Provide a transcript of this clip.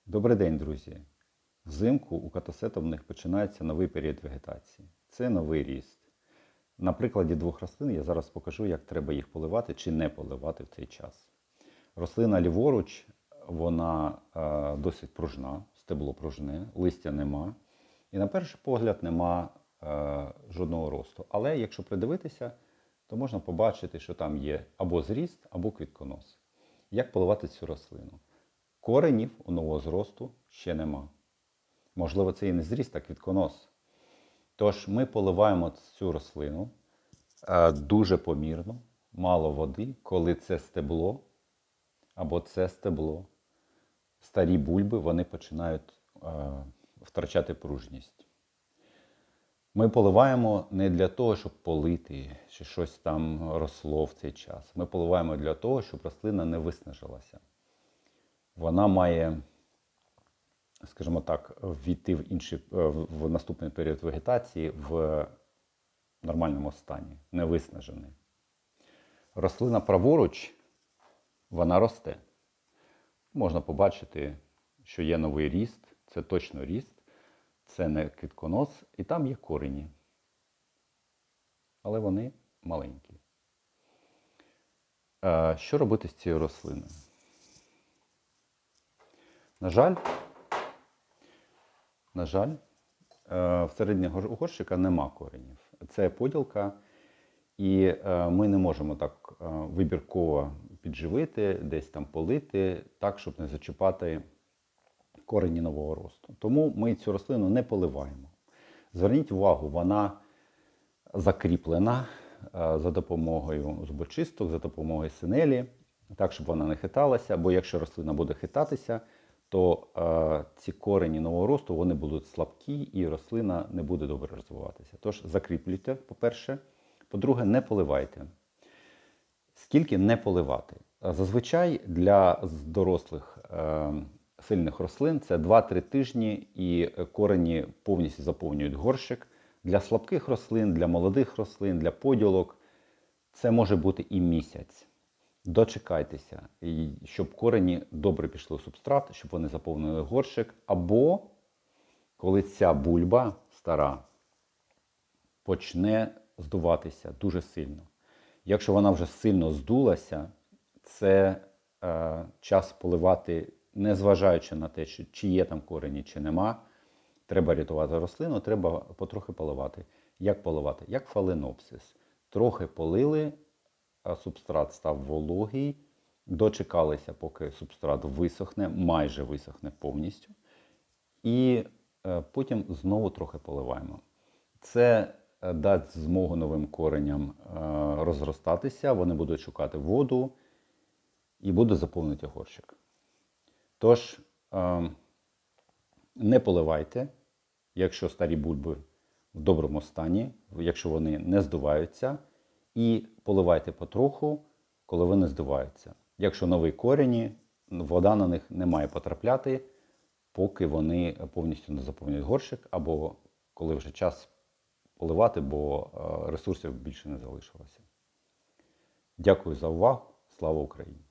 Добрий день, друзі! Взимку у катасета в них починається новий період вегетації. Це новий ріст. На прикладі двох рослин я зараз покажу, як треба їх поливати чи не поливати в цей час. Рослина ліворуч, вона досить пружна, стебло пружне, листя нема. І на перший погляд нема жодного росту. Але якщо придивитися, то можна побачити, що там є або зріст, або квітконос. Як поливати цю рослину? Коренів у нового зросту ще нема. Можливо, це і не зріст, а квітконос. Тож ми поливаємо цю рослину дуже помірно, мало води, коли це стебло або це стебло. Старі бульби, вони починають втрачати пружність. Ми поливаємо не для того, щоб полити, чи щось там росло в цей час. Ми поливаємо для того, щоб рослина не виснажилася. Вона має, скажімо так, ввійти в наступний період вегетації в нормальному стані, не виснажений. Рослина праворуч, вона росте. Можна побачити, що є новий ріст, це точно ріст, це не квітконос, і там є корені. Але вони маленькі. Що робити з цією рослиною? На жаль, всередині горщика нема коренів. Це поділка, і ми не можемо так вибірково підживити, десь там полити, так, щоб не зачіпати корені нового росту. Тому ми цю рослину не поливаємо. Зверніть увагу, вона закріплена за допомогою зубочисток, за допомогою синелі, так, щоб вона не хиталася, бо якщо рослина буде хитатися, то ці корені нового росту, вони будуть слабкі і рослина не буде добре розвиватися. Тож закріплюйте, по-перше. По-друге, не поливайте. Скільки не поливати? Зазвичай для дорослих сильних рослин це 2-3 тижні і корені повністю заповнюють горщик. Для слабких рослин, для молодих рослин, для поділок це може бути і місяць. Дочекайтеся, щоб корені добре пішли у субстрат, щоб вони заповнили горщик. Або, коли ця бульба стара почне здуватися дуже сильно. Якщо вона вже сильно здулася, це час поливати, незважаючи на те, чи є там корені, чи нема. Треба рятувати рослину, треба потрохи поливати. Як поливати? Як фаленопсис. Трохи полили, субстрат став вологий, дочекалися, поки субстрат висохне, майже висохне повністю. І потім знову трохи поливаємо. Це дасть змогу новим кореням розростатися, вони будуть шукати воду і будуть заповнити горщик. Тож, не поливайте, якщо старі бульби в доброму стані, якщо вони не здуваються, і поливайте потроху, коли вони здуваються. Якщо нові корені, вода на них не має потрапляти, поки вони повністю не заповнюють горщик, або коли вже час поливати, бо ресурсів більше не залишилося. Дякую за увагу. Слава Україні!